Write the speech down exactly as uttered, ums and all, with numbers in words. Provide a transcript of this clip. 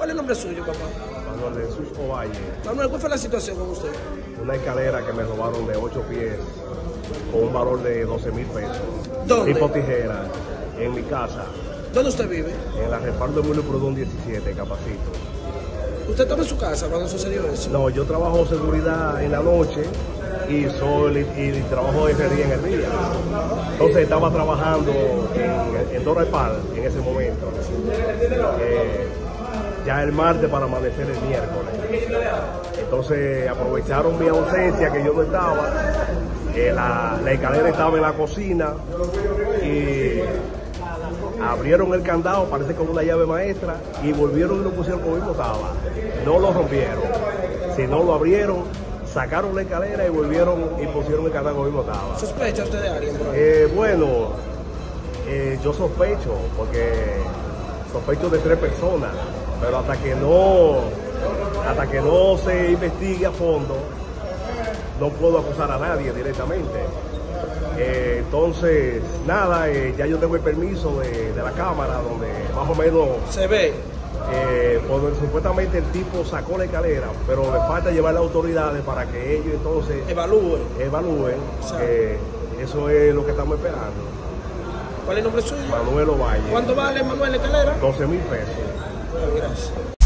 ¿Cuál es el nombre suyo, papá? Manuel de Jesús Ovalle. Manuel, ¿cuál fue la situación con usted? Una escalera que me robaron de ocho pies con un valor de doce mil pesos. ¿Dónde? Tipo tijera, en mi casa, ¿Dónde usted vive? en la Respaldo Emilio Prudón diecisiete, Capacito. ¿Usted estaba en su casa cuando sucedió eso? No, yo trabajo seguridad en la noche y soy y, y trabajo de herrería en el día. Entonces estaba trabajando en, en Dora Pal en ese momento. Eh, ya el martes para amanecer el miércoles. Entonces aprovecharon mi ausencia, que yo no estaba. Eh, la, la escalera estaba en la cocina y abrieron el candado, parece con una llave maestra, y volvieron y lo pusieron como mismo estaba. No lo rompieron, sino lo abrieron, sacaron la escalera y volvieron y pusieron el candado como mismo estaba. ¿Sospecha usted de alguien, bro? Eh, bueno, eh, yo sospecho, porque sospecho de tres personas, pero hasta que no, hasta que no se investigue a fondo, no puedo acusar a nadie directamente. Eh, entonces, nada, eh, ya yo tengo el permiso de, de la cámara, donde más o menos Se ve. eh, donde supuestamente el tipo sacó la escalera, pero le falta llevar las autoridades para que ellos entonces Evalúe. evalúen. Eh, eso es lo que estamos esperando. ¿Cuál es el nombre suyo? Manuel Ovalle. ¿Cuánto vale, Manuel, la escalera? doce mil pesos. Gracias.